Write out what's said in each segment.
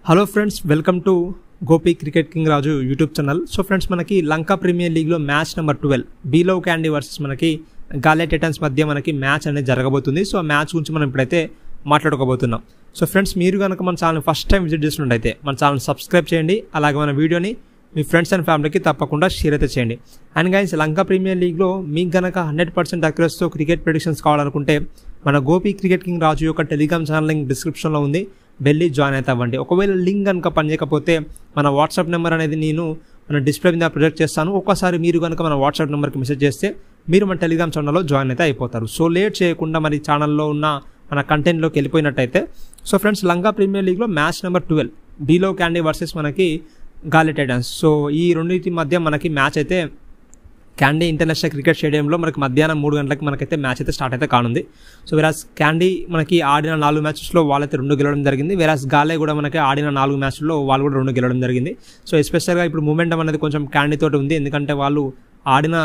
Hello friends, welcome to Gopi cricket king Raju YouTube channel. So friends, మనకి Lanka premier లీగ్లో match number 12 B love Kandy versus మనకి Galle Titans మధ్య మనకి match అనేది జరగబోతుంది. సో ఆ మ్యాచ్ గురించి మనం ఇప్పుడైతే మాట్లాడుకోబోతున్నాం. సో ఫ్రెండ్స్, మీరు కనుక మన ఛానల్ ఫస్ట్ టైం విజిట్ చేసినట్టయితే మన ఛానల్ సబ్స్క్రైబ్ చేయండి. అలాగే మన వీడియోని మీ ఫ్రెండ్స్ అండ్ ఫ్యామిలీకి తప్పకుండా షేర్ అయితే చేయండి. అండ్ గైస్, లంకా ప్రీమియర్ లీగ్లో మీకు కనుక 100% అక్యురసీతో క్రికెట్ ప్రెడిక్షన్స్ కావాలనుకుంటే మన గోపి క్రికెట్ కింగ్ రాజు యొక్క టెలిగ్రామ్ ఛానల్ లింక్ డిస్క్రిప్షన్లో ఉంది, వెళ్ళి జాయిన్ అయితే అవ్వండి. ఒకవేళ లింక్ కనుక పనిచేయకపోతే మన వాట్సాప్ నెంబర్ అనేది నేను మన డిస్ప్లే మీద ప్రొజెక్ట్ చేస్తాను. ఒక్కసారి మీరు కనుక మన వాట్సాప్ నెంబర్కి మెసేజ్ చేస్తే మీరు మన టెలిగ్రామ్ ఛానల్లో జాయిన్ అయితే అయిపోతారు. సో లేట్ చేయకుండా మరి ఛానల్లో ఉన్న మన కంటెంట్లోకి వెళ్ళిపోయినట్టయితే, సో ఫ్రెండ్స్, లంకా ప్రీమియర్ లీగ్లో match number 12 B love Kandy versus మనకి గాలే టైటన్స్. సో ఈ రెండింటి మధ్య మనకి మ్యాచ్ అయితే క్యాండీ ఇంటర్నేషనల్ క్రికెట్ స్టేడియంలో మనకి మధ్యాహ్నం 3 గంటలకు మనకైతే మ్యాచ్ అయితే స్టార్ట్ అయితే కానుంది. సో వేరాస్ క్యాండీ మనకి ఆడిన 4 మ్యాచెస్లో వాళ్ళైతే 2 గెలవడం జరిగింది. వేరాస్ గాలే కూడా మనకి ఆడిన 4 మ్యాచ్ల్లో వాళ్ళు కూడా 2 గెలవడం జరిగింది. సో ఎస్పెషల్గా ఇప్పుడు మూమెంటం అనేది కొంచెం క్యాండీ తోటి ఉంది, ఎందుకంటే వాళ్ళు ఆడిన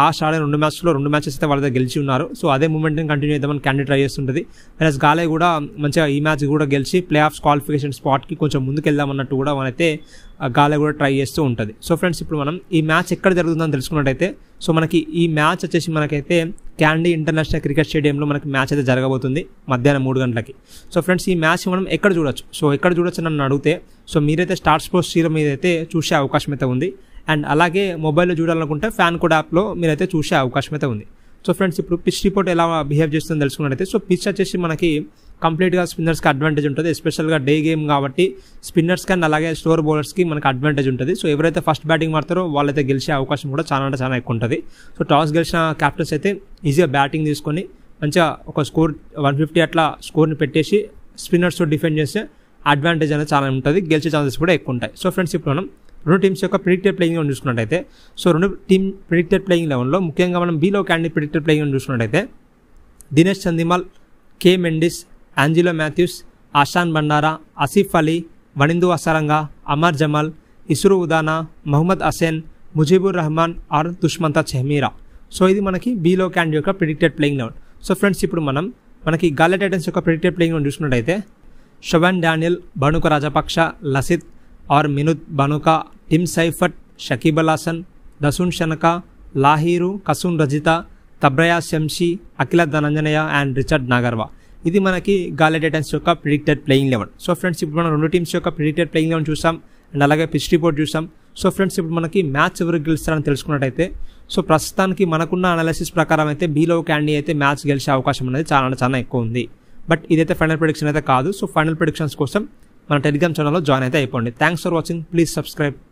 2 మ్యాచ్లో 2 మ్యాచెస్ అయితే వాళ్ళ దగ్గర గెలిచి ఉన్నారు. సో అదే మూమెంట్ని కంటిన్యూ చేద్దామని క్యాండీ ట్రై చేస్తుంటుంది. వేరాస్ గాలే కూడా మంచిగా ఈ మ్యాచ్ కూడా గెలిచి ప్లే ఆఫ్స్ క్వాలిఫికేషన్ స్పాట్కి కొంచెం ముందుకు వెళ్దామన్నట్టు కూడా మనైతే గాలే కూడా ట్రై చేస్తూ ఉంటుంది. సో ఫ్రెండ్స్, ఇప్పుడు మనం ఈ మ్యాచ్ ఎక్కడ జరుగుతుందని తెలుసుకున్నట్టయితే, సో మనకి ఈ మ్యాచ్ వచ్చేసి మనకైతే క్యాండీ ఇంటర్నేషనల్ క్రికెట్ స్టేడియంలో మనకి మ్యాచ్ అయితే జరగబోతుంది మధ్యాహ్నం 3 గంటలకి. సో ఫ్రెండ్స్, ఈ మ్యాచ్ మనం ఎక్కడ చూడొచ్చు? సో ఎక్కడ చూడొచ్చు నన్ను అడిగితే, సో మీరైతే స్టార్ స్పోర్ట్స్ చీర మీద అయితే చూసే అవకాశం అయితే ఉంది. అండ్ అలాగే మొబైల్లో చూడాలనుకుంటే ఫ్యాన్ కోడ్ యాప్లో మీరైతే చూసే అవకాశం అయితే ఉంది. సో ఫ్రెండ్స్, ఇప్పుడు పిచ్ రిపోర్ట్ ఎలా బిహేవ్ చేస్తుందో తెలుసుకున్నట్టయితే, సో పిచ్ వచ్చేసి మనకి కంప్లీట్గా స్పిన్నర్స్కి అడ్వాంటేజ్ ఉంటుంది. ఎస్పెషల్గా డే గేమ్ కాబట్టి స్పిన్నర్స్కి అండ్ అలాగే స్లోవర్ బౌలర్స్కి మనకి అడ్వాంటేజ్ ఉంటుంది. సో ఎవరైతే ఫస్ట్ బ్యాటింగ్ మారుతారో వాళ్ళైతే గెలిచే అవకాశం కూడా చాలా అంటే చాలా ఎక్కువ ఉంటుంది. సో టాస్ గెలిచిన క్యాప్టెన్స్ అయితే ఈజీగా బ్యాటింగ్ తీసుకొని మంచిగా ఒక స్కోర్ 150 అట్లా స్కోర్ని పెట్టేసి స్పిన్నర్స్తో డిఫెండ్ చేస్తే అడ్వాంటేజ్ అనేది చాలా ఉంటుంది, గెలిచే ఛాన్సెస్ కూడా ఎక్కువ ఉంటాయి. సో ఫ్రెండ్స్, ఇప్పుడు మనం 2 టీమ్స్ యొక్క ప్రిడిక్టెడ్ ప్లేయింగ్ లెవెన్ చూసుకున్నట్టయితే, సో 2 టీమ్ ప్రిడిక్టెడ్ ప్లేయింగ్ లెవెన్లో ముఖ్యంగా మనం B love Kandy predicted playing eleven చూసుకున్నట్టయితే Dinesh Chandimal, K Mendis, Angelo Mathews, Ashan Bandara, Asif Ali, Wanindu Hasaranga, Amer Jamal, Isuru Udana, Mohammad Hasnain, Mujeeb Rahman or Dushmantha Chameera. So ఇది మనకి బీలో క్యాండీ యొక్క predicted playing eleven. So friends, ఇప్పుడు మనకి గాలే టైటన్స్ యొక్క ప్రిడిక్టెడ్ ప్లేయింగ్ లెవెన్ చూసుకున్నట్టయితే శోభన్ డానియల్, బనుక రాజపక్ష, లసిత్ और Minod Bhanuka, Tim Seifert, Shakib Al Hasan, Dasun Shanaka, Lahiru, Kasun Rajitha, Tabraiz Shamsi, Akila Dananjaya and Richard Ngarava. ఇది మనకి గాలే టైటన్స్ యొక్క predicted playing eleven. So friends, ఇప్పుడు మనం 2 టీమ్స్ యొక్క ప్రిడిక్టెడ్ ప్లేయింగ్ లెవెన్ చూసాం అండ్ అలాగే పిచ్ రిపోర్ట్ చూసాం. సో ఫ్రెండ్స్, ఇప్పుడు మనకి మ్యాచ్ ఎవరు గెలుస్తారని తెలుసుకున్నట్టయితే, సో ప్రస్తుతానికి మనకున్న అనాలిసిస్ ప్రకారం అయితే బీలో క్యాండీ అయితే మ్యాచ్ గెలిచే అవకాశం అనేది చాలా ఎక్కువ ఉంది. బట్ ఇదైతే ఫైనల్ ప్రిడిక్షన్ అయితే కాదు. సో ఫైనల్ ప్రిడిక్షన్స్ కోసం మన టెలిగ్రామ్ ఛానల్లో జాయిన్ అయితే అయిపోండి. Thanks for watching. Please subscribe.